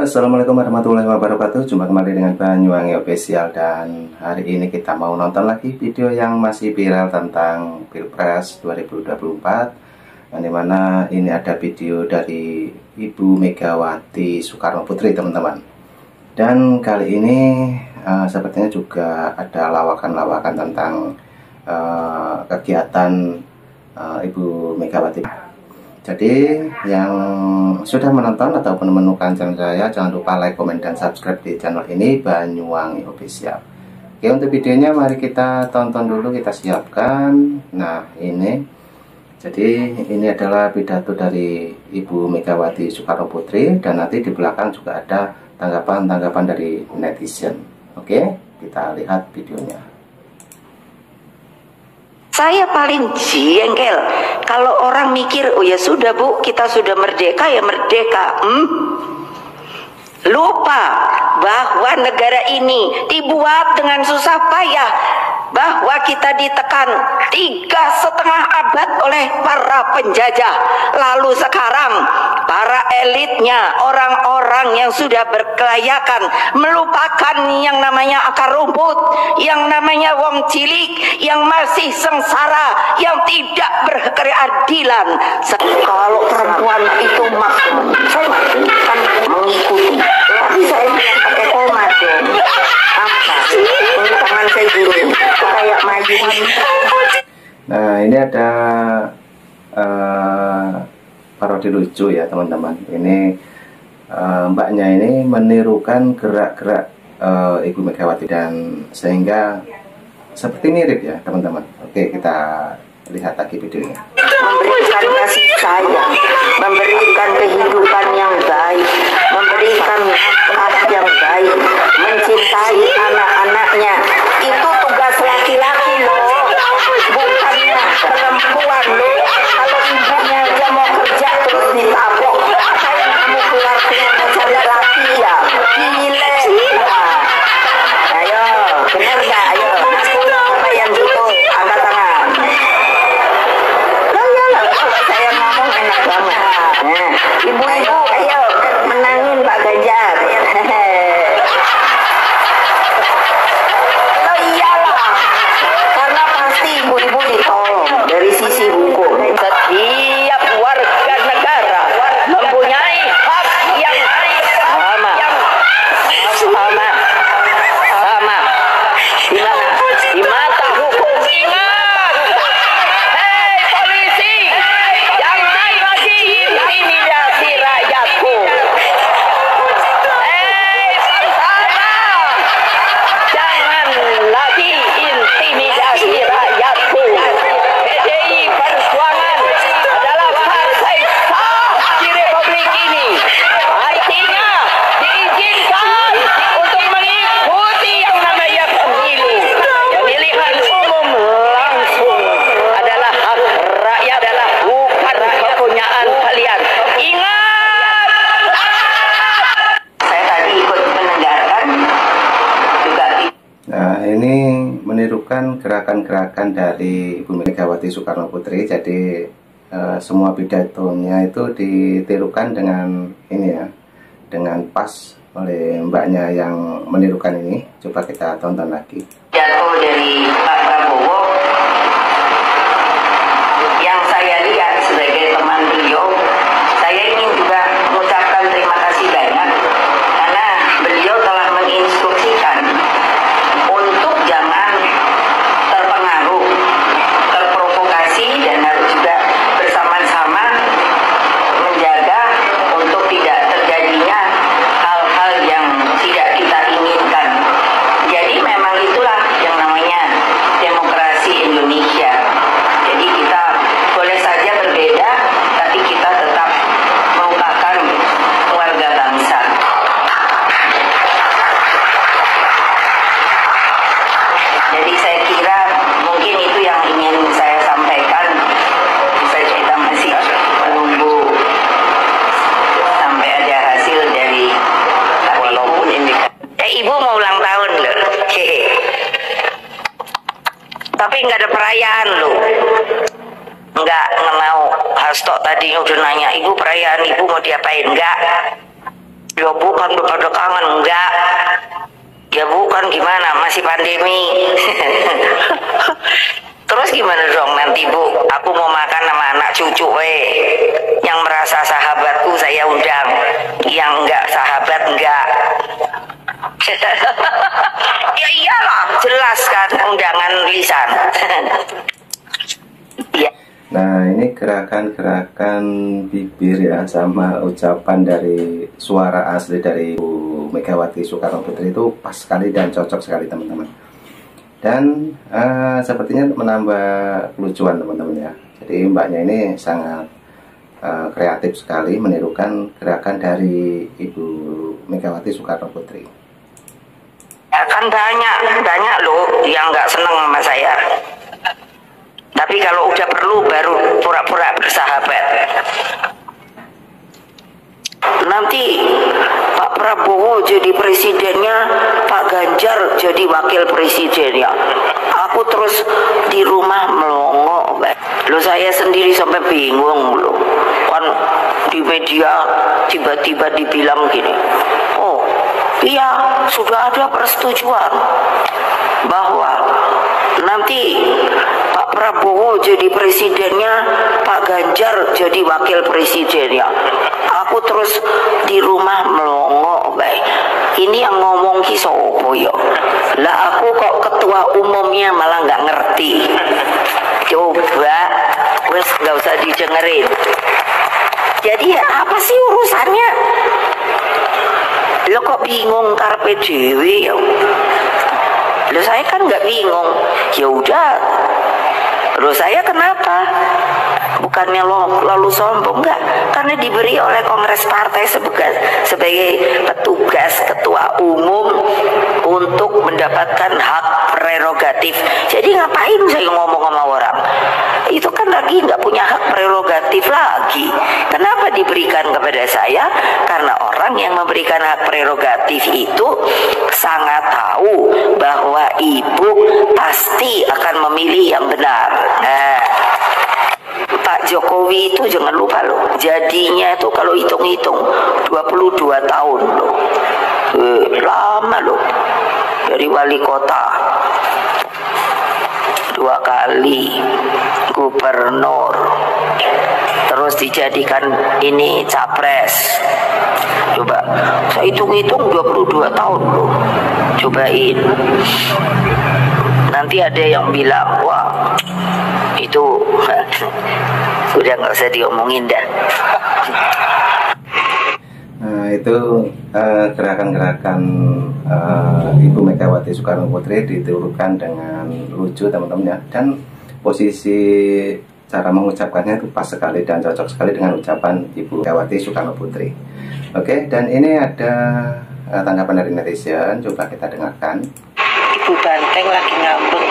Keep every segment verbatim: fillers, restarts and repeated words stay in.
Assalamualaikum warahmatullahi wabarakatuh. Jumpa kembali dengan Banyuwangi Official. Dan hari ini kita mau nonton lagi video yang masih viral tentang Pilpres dua ribu dua puluh empat, yang dimana ini ada video dari Ibu Megawati Soekarno Putri, teman-teman. Dan kali ini uh, sepertinya juga ada lawakan-lawakan tentang uh, kegiatan uh, Ibu Megawati. Jadi yang sudah menonton ataupun menemukan channel saya, jangan lupa like, komen, dan subscribe di channel ini, Banyuwangi Official. Oke, untuk videonya mari kita tonton dulu, kita siapkan. Nah ini, jadi ini adalah pidato dari Ibu Megawati Soekarno Putri, dan nanti di belakang juga ada tanggapan-tanggapan dari netizen. Oke, kita lihat videonya. Saya paling jengkel kalau orang mikir, oh ya sudah Bu, kita sudah merdeka ya merdeka. Hmm? Lupa bahwa negara ini dibuat dengan susah payah, bahwa kita ditekan tiga setengah abad oleh para penjajah. Lalu sekarang para elitnya, orang-orang yang sudah berkelayakan, melupakan yang namanya akar rumput, yang namanya wong cilik, yang masih sengsara, yang tidak berkeadilan. Kalau perempuan itu makmum, saya kan mengikuti, tapi saya pakai koma dong. Apa? Ini tangan saya gini, kayak maju. Nah ini ada uh, parodi lucu ya teman-teman. Ini uh, mbaknya ini menirukan gerak-gerak uh, Ibu Megawati, dan sehingga seperti mirip ya teman-teman. Oke, kita lihat lagi videonya. Memberikan kasih sayang, memberikan kehidupan yang baik, memberikan hati yang baik, mencintai anak-anaknya. Itu tugas laki-laki loh, bukannya perempuan loh. Kalau ibunya aja mau kerja terus ditabok, kayak kamu keluar-keluar mencari laki ya, gile. Nah, ayo, bener gak? Ayo, aku apa yang gitu, angkat tangan. Saya ngomong enak banget. Nah, ibu-ibu, ayo menangin Pak Ganjar. Oh iyalah, karena pasti ibu-ibu ditolong dari sisi hukum. Setiap warga negara mempunyai hak yang sama, sama, sama. Di mana? Di mata hukum. Ingat, hei polisi, jangan lagi intimidasi rakyatku. Hei tentara, jangan lagi intimidasi rakyatku. P D I Perjuangan adalah partai sah di Republik ini. Artinya diizinkan untuk mengikuti yang namanya pemilu. Pemilihan umum langsung adalah hak rakyat, adalah bukan kepunyaan kalian. Ingat! Saya tadi ikut mendengarkan juga. Nah ini menirukan gerakan-gerakan dari Ibu Megawati Soekarno Putri. Jadi eh, semua pidatonya itu ditirukan dengan ini ya, dengan pas oleh mbaknya yang menirukan ini. Coba kita tonton lagi. Pidato dari Pak Prabowo yang saya lihat sebagai teman beliau, saya ingin juga mengucapkan terima kasih banyak karena beliau telah menginstruksikan untuk jangan terpengaruh, terprovokasi, dan harus juga bersama-sama menjaga untuk tidak terjadinya hal-hal yang tidak kita inginkan. Jadi memang itulah yang namanya demokrasi Indonesia. Jadi kita boleh saja berbeda, tapi kita tetap merupakan keluarga bangsa. Jadi saya kira mungkin itu yang ingin saya sampaikan. Bisa kita masih menunggu sampai ada hasil dari walaupun ini. Eh ibu mau ulang tahun loh. Tapi nggak ada perayaan loh. Nggak mau Hasto tadi udah nanya, ibu perayaan ibu mau diapain? Enggak. Ya bukan pada kangen, enggak. Ya bukan, gimana, masih pandemi. Terus gimana dong nanti Bu? Aku mau makan sama anak cucu we. Yang merasa sahabatku saya undang, yang enggak sahabat enggak. Ya iyalah, jelas kan undangan lisan. Ya. Nah, ini gerakan-gerakan bibir ya, sama ucapan dari suara asli dari Bu Megawati Soekarno Putri itu pas sekali dan cocok sekali teman-teman. Dan uh, sepertinya menambah kelucuan teman-teman ya. Jadi mbaknya ini sangat uh, kreatif sekali menirukan gerakan dari Ibu Megawati Soekarno Putri. Ya kan banyak, banyak loh yang nggak seneng sama saya. Tapi kalau udah perlu baru pura-pura bersahabat. Nanti Pak Prabowo jadi presidennya, Pak Ganjar jadi wakil presidennya. Aku terus di rumah melongo. Loh, saya sendiri sampai bingung loh. Kan di media tiba-tiba dibilang gini, oh iya sudah ada persetujuan bahwa nanti Pak Prabowo jadi presidennya, Pak Ganjar jadi wakil presidennya. Aku terus di rumah melongo, baik. Ini yang ngomong ki sopo yo. Lah aku kok ketua umumnya malah nggak ngerti. Coba, wes nggak usah didengerin. Jadi ya apa sih urusannya? Lo kok bingung karpe dewe ya? Lo saya kan nggak bingung. Ya udah. Lo saya kenapa? Bukannya lo lalu sombong, enggak, karena diberi oleh Kongres Partai sebagai, sebagai petugas ketua umum untuk mendapatkan hak prerogatif. Jadi ngapain saya ngomong sama orang? Itu kan lagi nggak punya hak prerogatif lagi. Kenapa diberikan kepada saya? Karena orang yang memberikan hak prerogatif itu sangat tahu bahwa ibu pasti akan memilih yang benar. Nah, Pak Jokowi itu jangan lupa loh, jadinya itu kalau hitung-hitung dua puluh dua tahun loh. Eh, lama loh. Dari wali kota dua kali, gubernur, terus dijadikan ini capres. Coba saya hitung-hitung dua puluh dua tahun loh. Cobain. Nanti ada yang bilang, wah itu udah nggak usah diomongin dah. Nah, itu gerakan-gerakan uh, uh, Ibu Megawati Soekarno Putri diturunkan dengan lucu teman-teman ya. Dan posisi cara mengucapkannya itu pas sekali dan cocok sekali dengan ucapan Ibu Megawati Soekarno Putri. Oke, dan ini ada uh, tanggapan dari netizen, coba kita dengarkan. Ibu Banteng lagi ngambek.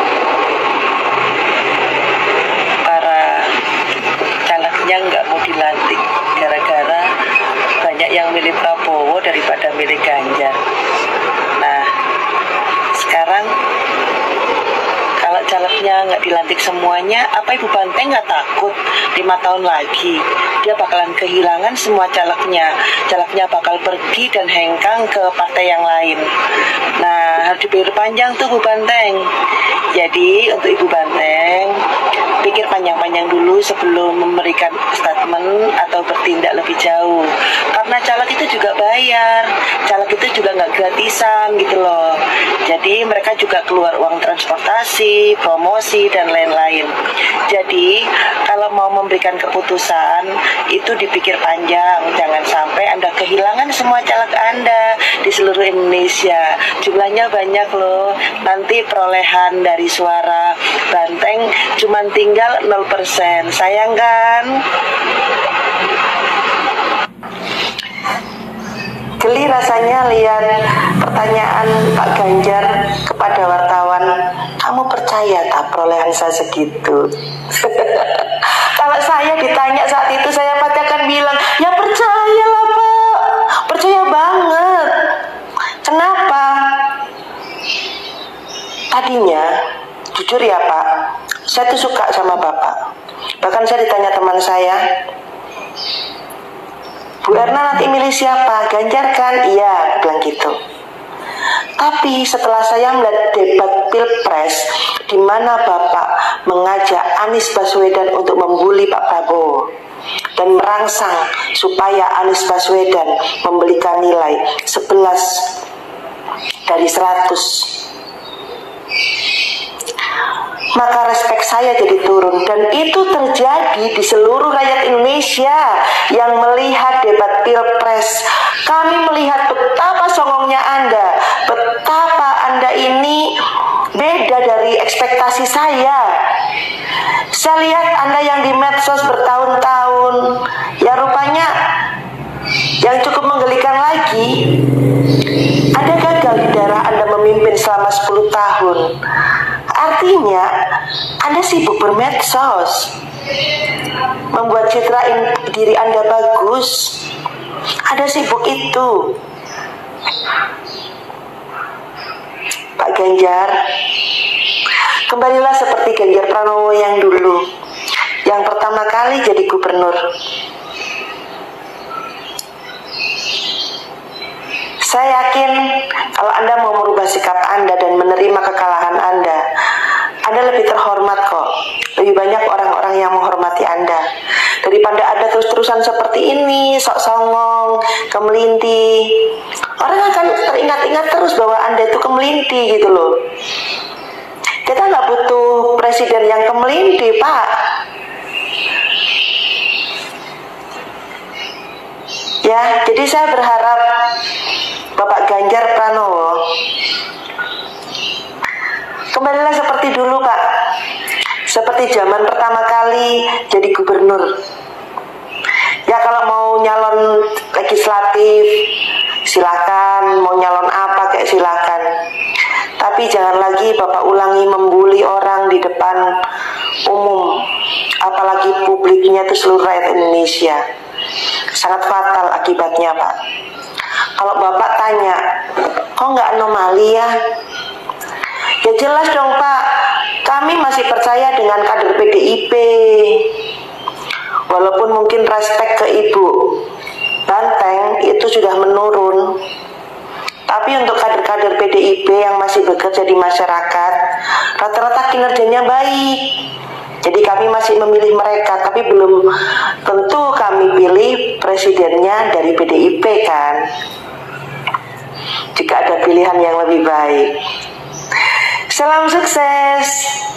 Para calegnya nggak mau dilantik gara-gara banyak yang milih Prabowo daripada milih Ganjar. Nah, sekarang kalau calegnya nggak dilantik semuanya, apa Ibu Banteng nggak takut lima tahun lagi dia bakalan kehilangan semua calegnya, calegnya bakal pergi dan hengkang ke partai yang lain. Nah, harus dipikir panjang tuh Bu Banteng. Jadi untuk Ibu Banteng, pikir panjang-panjang dulu sebelum memberikan statement atau bertindak lebih jauh. Karena caleg itu juga bayar, caleg itu juga nggak gratisan gitu loh. Jadi mereka juga keluar uang transportasi, promosi dan lain-lain. Jadi kalau mau memberikan keputusan itu dipikir panjang, jangan sampai Anda kehilangan semua caleg Anda di seluruh Indonesia. Jumlahnya banyak loh. Nanti perolehan dari suara Banteng cuma tinggal nol persen. Sayang kan? Geli rasanya lihat pertanyaan Pak Ganjar kepada wartawan. Kamu percaya tak perolehan saya segitu? Kalau saya ditanya saat itu, saya pasti akan bilang, ya percayalah Pak, percaya banget. Kenapa? Tadinya, jujur ya Pak, saya tuh suka sama Bapak. Bahkan saya ditanya teman saya, Bu Erna nanti milih siapa? Ganjar kan? Iya, bilang gitu. Tapi setelah saya melihat debat Pilpres di mana Bapak mengajak Anies Baswedan untuk membuli Pak Prabowo dan merangsang supaya Anies Baswedan memberikan nilai sebelas dari seratus, maka respek saya jadi turun. Dan itu terjadi di seluruh rakyat Indonesia yang melihat debat Pilpres. Kami melihat betapa songongnya Anda, betapa Anda ini beda dari ekspektasi saya. Saya lihat Anda yang di medsos bertahun-tahun, ya rupanya yang cukup menggelikan lagi, Anda gagal di daerah Anda memimpin selama sepuluh tahun. Artinya Anda sibuk bermedsos, membuat citra diri Anda bagus. Anda sibuk itu. Pak Ganjar, kembalilah seperti Ganjar Pranowo yang dulu, yang pertama kali jadi gubernur. Saya yakin kalau Anda mau merubah sikap Anda dan menerima kekalahan Anda, Anda lebih terhormat kok. Lebih banyak orang-orang yang menghormati Anda daripada Anda terus-terusan seperti ini, sok songong, kemelinti. Orang akan teringat-ingat terus bahwa Anda itu kemelinti gitu loh. Kita nggak butuh presiden yang kemelinti, Pak. Ya, jadi saya berharap Bapak Ganjar Pranowo kembalilah seperti dulu, Pak. Seperti zaman pertama kali jadi gubernur. Ya kalau mau nyalon legislatif silakan, mau nyalon apa kayak silakan. Tapi jangan lagi Bapak ulangi membuli orang di depan umum, apalagi publiknya itu seluruh rakyat Indonesia. Sangat fatal akibatnya, Pak. Kalau Bapak tanya, kok nggak anomali ya? Ya jelas dong, Pak. Kami masih percaya dengan kader P D I P. Walaupun mungkin respek ke Ibu Banteng itu sudah menurun, tapi untuk kader-kader P D I P yang masih bekerja di masyarakat, rata-rata kinerjanya baik. Jadi kami masih memilih mereka, tapi belum tentu kami pilih presidennya dari P D I P kan. Jika ada pilihan yang lebih baik. Salam sukses.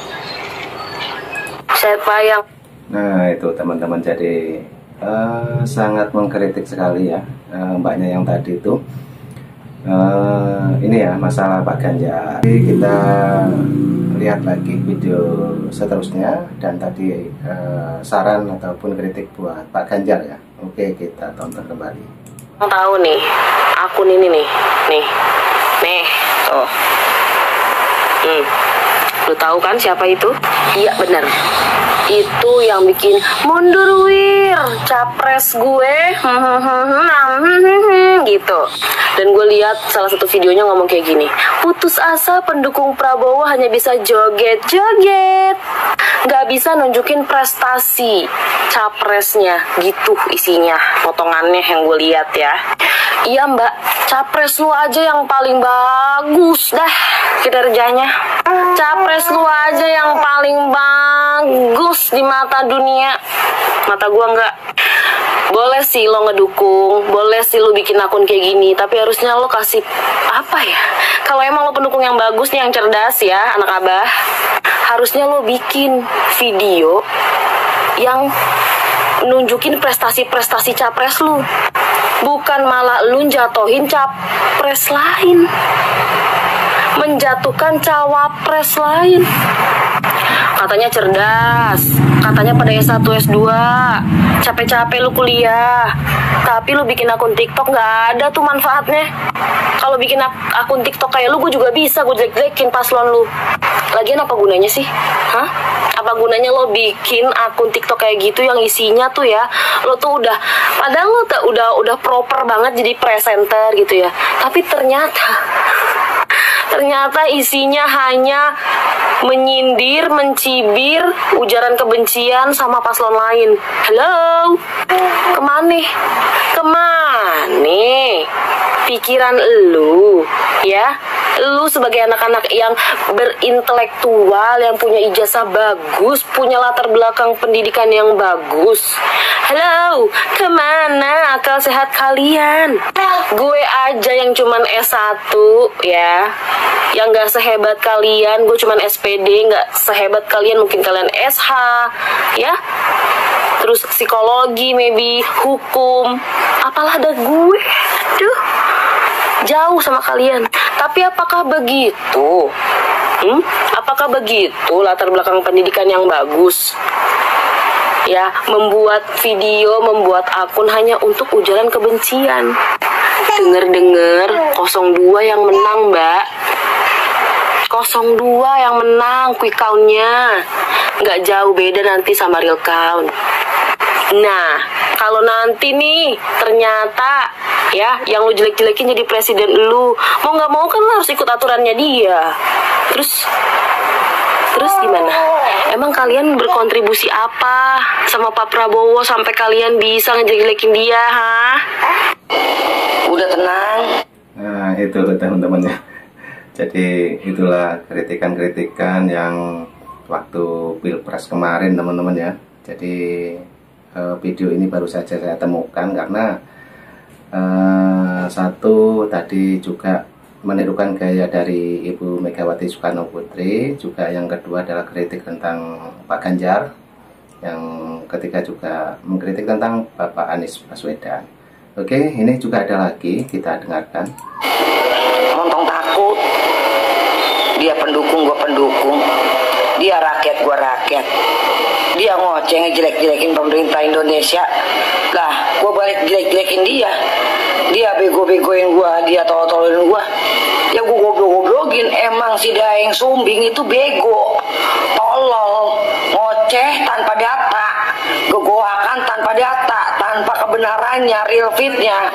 Saya Payang. Nah itu teman-teman, jadi uh, sangat mengkritik sekali ya uh, mbaknya yang tadi itu. Uh, ini ya masalah Pak Ganjar. Jadi kita lihat lagi video seterusnya dan tadi uh, saran ataupun kritik buat Pak Ganjar ya. Oke, kita tonton kembali. Tahu nih akun ini nih, nih, nih, tuh. Hmm. Lu tahu kan siapa itu? Iya benar. Itu yang bikin mundur wir capres gue gitu. Dan gue lihat salah satu videonya ngomong kayak gini, putus asa pendukung Prabowo hanya bisa joget-joget, nggak bisa nunjukin prestasi capresnya gitu isinya, potongannya yang gue lihat ya. Iya mbak, capres lu aja yang paling bagus dah kinerjanya. Capres lu aja yang paling bagus di mata dunia. Mata gua enggak. Boleh sih lo ngedukung, boleh sih lo bikin akun kayak gini, tapi harusnya lo kasih apa ya? Kalau emang lo pendukung yang bagus nih, yang cerdas ya anak abah, harusnya lo bikin video yang nunjukin prestasi-prestasi capres lu, bukan malah lu jatohin capres lain, menjatuhkan cawapres lain. Katanya cerdas, katanya pada S satu S dua, capek-capek lu kuliah, tapi lu bikin akun TikTok nggak ada tuh manfaatnya. Kalau bikin ak akun TikTok kayak lu, gue juga bisa gue jelek-jelekin paslon lu. Lagian apa gunanya sih? Hah? Apa gunanya lo bikin akun TikTok kayak gitu yang isinya tuh ya, lo tuh udah, padahal lo tuh udah udah proper banget jadi presenter gitu ya, tapi ternyata ternyata isinya hanya menyindir, mencibir, ujaran kebencian sama paslon lain. Halo, kemana? Kemana? Pikiran lu, ya? Lu sebagai anak-anak yang berintelektual, yang punya ijazah bagus, punya latar belakang pendidikan yang bagus. Halo, kemana akal sehat kalian? Gue aja yang cuman S satu, ya, yang gak sehebat kalian. Gue cuman S P D, gak sehebat kalian. Mungkin kalian S H, ya, terus psikologi, maybe hukum. Apalah ada gue, aduh, jauh sama kalian. Tapi apakah begitu? Hmm? Apakah begitu latar belakang pendidikan yang bagus? Ya, membuat video, membuat akun hanya untuk ujaran kebencian. Dengar-dengar nol dua yang menang, Mbak. nol dua yang menang quick count-nya. Nggak jauh beda nanti sama real count. Nah, kalau nanti nih ternyata ya yang lu jelek-jelekin jadi presiden lu, mau nggak mau kan lu harus ikut aturannya dia. Terus terus gimana? Emang kalian berkontribusi apa sama Pak Prabowo sampai kalian bisa ngejelek-jelekin dia, ha? Udah tenang. Nah, itu teman-teman ya. Jadi itulah kritikan-kritikan yang waktu Pilpres kemarin, teman-teman ya. Jadi eh, video ini baru saja saya temukan karena eh, satu tadi juga menirukan gaya dari Ibu Megawati Soekarno Putri, juga yang kedua adalah kritik tentang Pak Ganjar, yang ketiga juga mengkritik tentang Bapak Anies Baswedan. Oke, ini juga ada lagi, kita dengarkan. Montong takut. Dia pendukung, gua pendukung. Dia rakyat, gua rakyat. Dia ngoceh ngejelek-jelekin pemerintah Indonesia. Lah, gua balik jelek-jelekin dia. Dia bego-begoin gua, dia tolol-tololin gua. Ya gua goblok-goblokin. Emang si Daeng Sumbing itu bego, tolol, ngoceh tanpa data, gegoakan tanpa data, tanpa kebenarannya, real fitnya.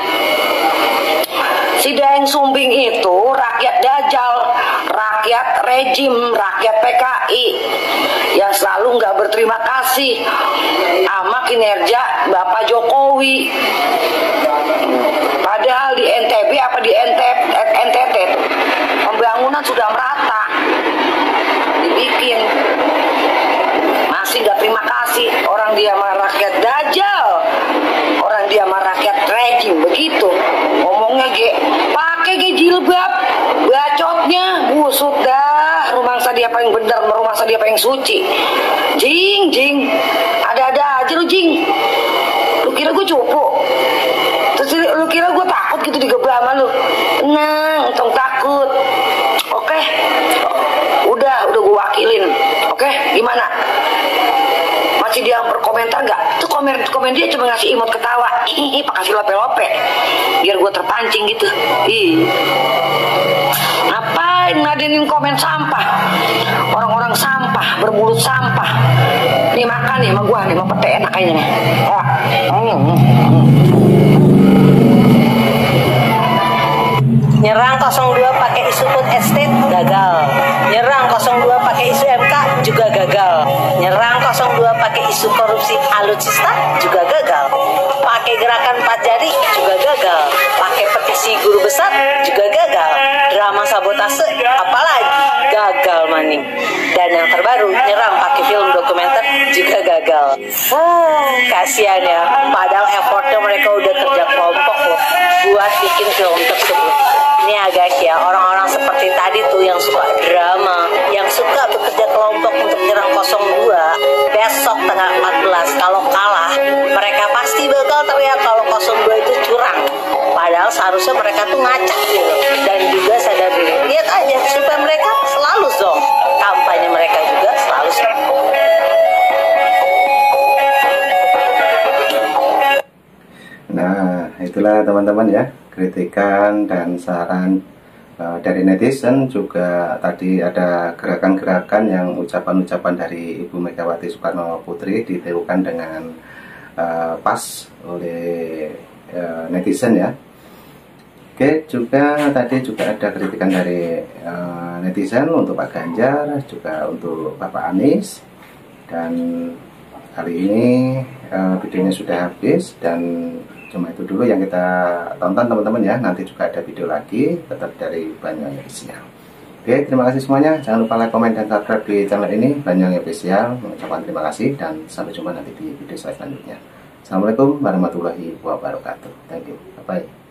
Si Daeng Sumbing itu rakyat dajal, rakyat rejim, rakyat P K I yang selalu nggak berterima kasih sama kinerja Bapak Jokowi. Padahal di N T B apa di N T T pembangunan sudah merata dibikin, masih nggak terima kasih. Orang dia sama rakyat dajal, orang dia sama rakyat rejim, begitu ngomongnya. Ge pakai ge jilbab, bacotnya busut dah. Rumangsa dia paling benar, rumangsa dia paling suci. Jing jing, ada-ada aja lu jing. Lu kira gue cupu? Terus lu kira gue takut gitu digebrak sama lu? Tenang, untung takut. Oke, udah udah gue wakilin. Oke, gimana? Masih dia berkomentar nggak? Tuh komen komen dia cuma ngasih emot ketawa. Ih, pak kasih lope-lope, biar gue terpancing gitu. Ih, ngapain ngadenin komen sampah? Orang-orang sampah, bermulut sampah. Nih makan nih sama gue nih, mau pete enak kayaknya nih. Ah. Hmm. Nyerang nol dua pakai isu food estate gagal. Nyerang nol dua pakai isu M K juga gagal. Nyerang nol dua pakai isu korupsi alutsista juga gagal. Pakai gerakan empat jari juga gagal. Pakai petisi guru besar juga gagal. Drama sabotase apalagi gagal maning. Dan yang terbaru nyerang pakai film dokumenter juga gagal. Wah, kasihan ya. Padahal effortnya mereka udah kerja kelompok loh buat bikin film tersebut. Ini agak ya, orang-orang seperti tadi tuh yang suka drama, yang suka bekerja kelompok untuk menyerang nol dua, besok tanggal empat belas kalau kalah, mereka pasti bakal teriak kalau nol dua itu curang. Padahal seharusnya mereka tuh ngacak gitu, dan juga sadar diri. Lihat aja, supaya mereka selalu zong, kampanye mereka juga selalu zong. Nah, itulah teman-teman ya, kritikan dan saran uh, dari netizen. Juga tadi ada gerakan-gerakan yang ucapan-ucapan dari Ibu Megawati Soekarno Putri ditirukan dengan uh, pas oleh uh, netizen ya. Oke, juga tadi juga ada kritikan dari uh, netizen untuk Pak Ganjar, juga untuk Bapak Anies. Dan kali ini uh, videonya sudah habis, dan cuma itu dulu yang kita tonton teman-teman ya. Nanti juga ada video lagi, tetap dari Banyuwangi Official. Oke, terima kasih semuanya. Jangan lupa like, komen, dan subscribe di channel ini, Banyuwangi Official. Mengucapkan terima kasih dan sampai jumpa nanti di video selanjutnya. Assalamualaikum warahmatullahi wabarakatuh. Thank you. Bye-bye.